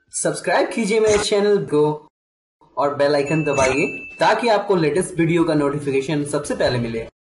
Subscribe कीजिए मेरे channel को और बेल आइकन दबाइए ताकि आपको लेटेस्ट वीडियो का नोटिफिकेशन सबसे पहले मिले।